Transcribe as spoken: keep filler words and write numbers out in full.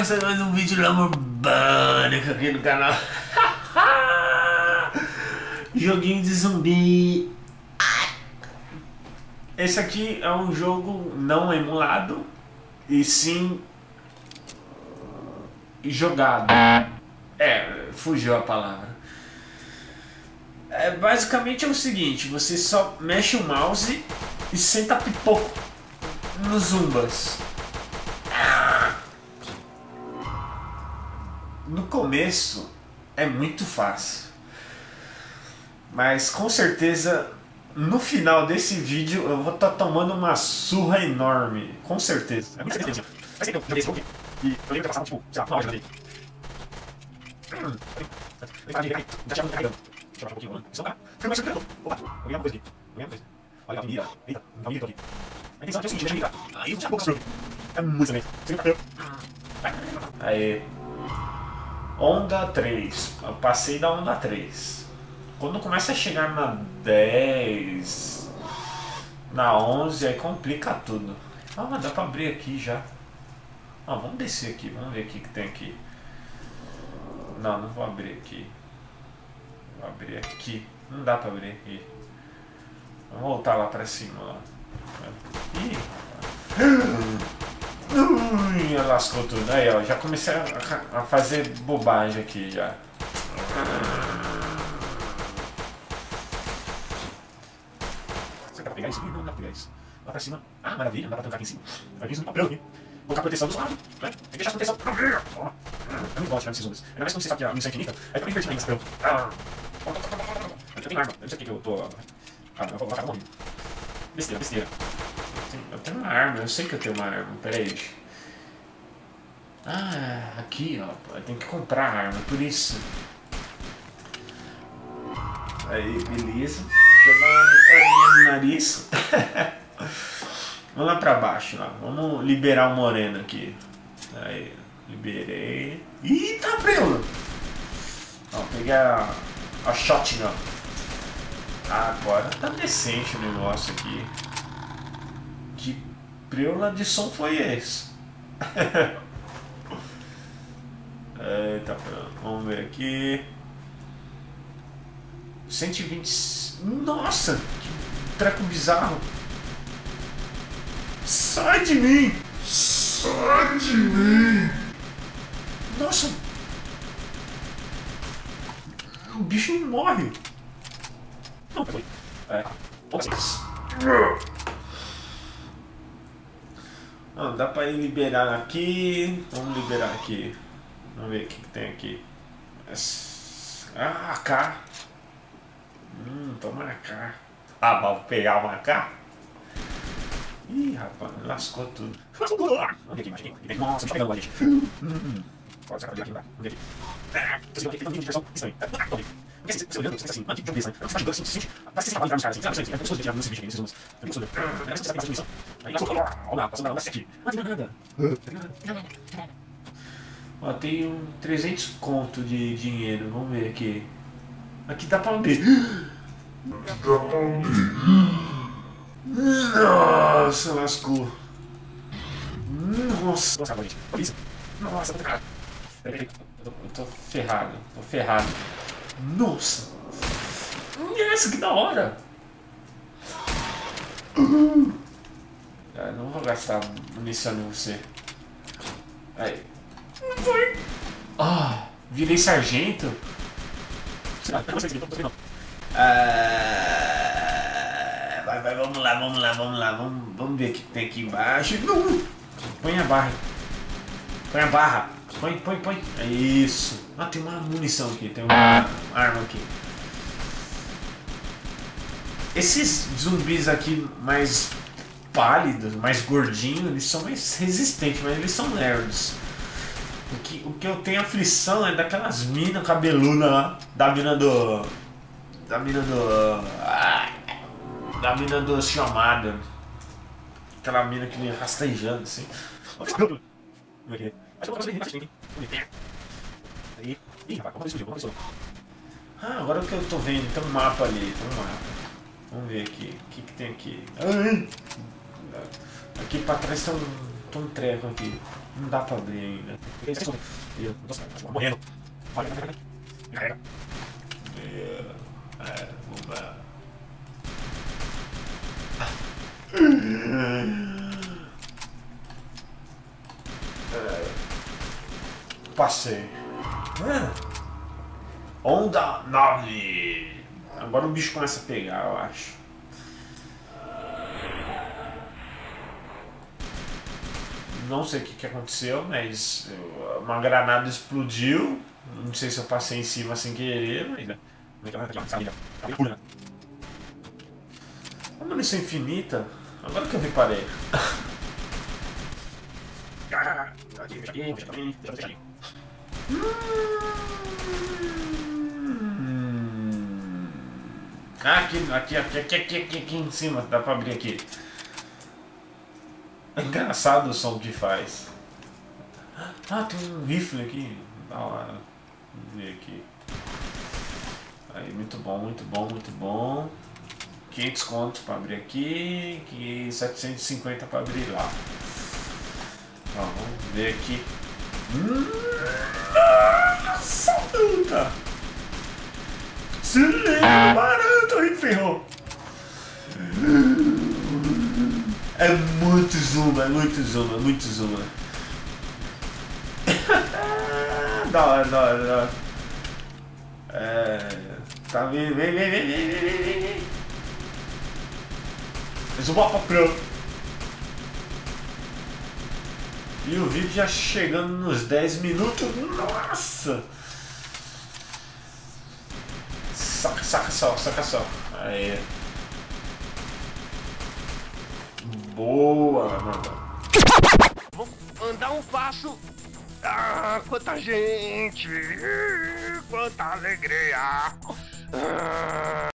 começando mais um vídeo Lamor Bânico aqui no canal. Joguinho de zumbi. Esse aqui é um jogo não emulado, e sim jogado. É, fugiu a palavra. É, basicamente é o seguinte: você só mexe o mouse e senta pipoco nos zumbas. No começo é muito fácil, mas com certeza no final desse vídeo eu vou estar tá tomando uma surra enorme, com certeza. É muito certeza. Faz tempo que eu joguei esse jogo e eu lembro que eu passava tipo, sei lá, uma hora de joguei. Hum, eu falei, já tinha muito carregando. Deixa eu baixar um pouquinho, mano. Isso não dá. Foi mais surpreendente. Opa, eu ganhei uma coisa aqui. Eu ganhei uma coisa. Olha a avenida. Eita, a avenida aqui. A intenção é o seguinte, deixa eu ligar. Aí eu vou tirar pouco é muito também. Aí. Onda três. Eu passei da onda três. Quando começa a chegar na dez, na onze, aí complica tudo. Ah, mas dá pra abrir aqui já. Ah, vamos descer aqui, vamos ver o que que tem aqui. Não, não vou abrir aqui. Vou abrir aqui. Não dá pra abrir aqui. Vamos voltar lá pra cima. Lá. Ih! Ui, lascou tudo. Aí, ó, já comecei a, a fazer bobagem aqui já. Você dá pra pegar isso? Não, não dá pra pegar isso. Lá pra cima. Ah, maravilha, dá pra tancar aqui em cima. Vai vir isso no papel aqui. Colocar proteção dos lados, né? Tem que deixar a proteção. Ó, é muito bom atirar nesses zumbis. Ainda mais quando você sabe que a missão é infinita. Aí fica bem divertido nesse papel. Eu tenho arma, eu não sei porque que eu tô. Ah, eu vou matar morrendo. Besteira, besteira. Eu tenho uma arma, eu sei que eu tenho uma arma, peraí. Ah, aqui ó, eu tenho que comprar a arma, por isso. Aí, beleza. Deixa eu dar uma olhadinha no nariz. Vamos lá pra baixo, lá. Vamos liberar o moreno aqui. Aí, liberei. Eita, prelo! Ó, peguei a, a shotgun. Ah, agora tá decente o negócio aqui. Que preula de som foi esse? Eita, vamos ver aqui. cento e vinte. Nossa, que treco bizarro. Sai de mim! Sai de mim! Nossa! O bicho não morre! Não, foi. É. Vocês. Não, dá pra ir liberar aqui. Vamos liberar aqui. Vamos ver o que, que tem aqui. Ah, A K. Hum, toma A K. Ah, mas vou pegar uma A K? Ih, rapaz, lascou tudo. Lascou tudo! Vamos ver aqui, imagina. Nossa, tá pegando a gente. Hum, pode sacar aqui, não dá. Vamos ver aqui. Ah, você viu aqui, tem um vídeo de versão estranho. Porque você olhando, você tá assim, mano, que jogo desse, né? Você tá jogando assim, você sente. Parece que você tá entrar nos caras assim. Sabe, você tem pessoas de tirar nesse vídeo aqui, nesses zooms. Tem pessoas de. Parece que você tá passando missão. Aí lascou. Olha lá, passando na onda aqui. Não tem nada. Não tem nada. Ó, tem um trezentos conto de dinheiro. Vamos ver aqui. Aqui dá pra abrir. Aqui dá pra abrir. Nossa, lascou. Nossa. Nossa, gente. Olha isso. Nossa, muito caro. Peraí, peraí. Eu tô, eu tô ferrado. Tô ferrado. Nossa. Nossa, que da hora. Ah, não vou gastar munição em você. Aí. Não foi. Ah, virei sargento. Ah. Vai, vai, vamos lá, vamos lá, vamos lá, vamos, vamos ver o que tem aqui embaixo. Não. Põe a barra. Põe a barra. Põe, põe, põe. É isso. Ah, tem uma munição aqui, tem uma arma aqui. Esses zumbis aqui mais pálidos, mais gordinhos, eles são mais resistentes, mas eles são nerds. O que, o que eu tenho aflição é daquelas minas cabeludas lá, da mina do... Da mina do... Ah, da mina do chamado. Aquela mina que vem rastejando assim. Ah, agora o que eu tô vendo, tem um mapa ali, tem um mapa. Vamos ver aqui, o que, que tem aqui? Ai. Aqui pra trás tem um Tô um treco aqui. Não dá pra abrir ainda. Nossa, tô morrendo. Carrega. É, vamos lá. Passei. Onda nove. Agora o bicho começa a pegar, eu acho. Não sei o que, que aconteceu, mas uma granada explodiu. Não sei se eu passei em cima sem querer, mas... A munição infinita? Agora que eu reparei. Ah, aqui, aqui, aqui, aqui, aqui, aqui, aqui em cima, dá pra abrir aqui. É engraçado o som que faz. Ah, tem um rifle aqui. Da hora. Vamos ver aqui. Aí, muito bom, muito bom, muito bom. quinhentos contos pra abrir aqui. E setecentos e cinquenta pra abrir lá. Ó, vamos ver aqui. Nossa, puta! Se liga, barato aí, ferrou! É muito zoom, é muito zoom, é muito zoom. Da hora, da hora, da hora. É... Tá, vem, vem, vem, vem, vem, vem, vem, vem. Fez o mapa pro. E o vídeo já chegando nos dez minutos. Nossa! Saca, saca só, saca só. Aí. Boa, mano. Vou andar um passo. Ah, quanta gente! Quanta alegria! Ah.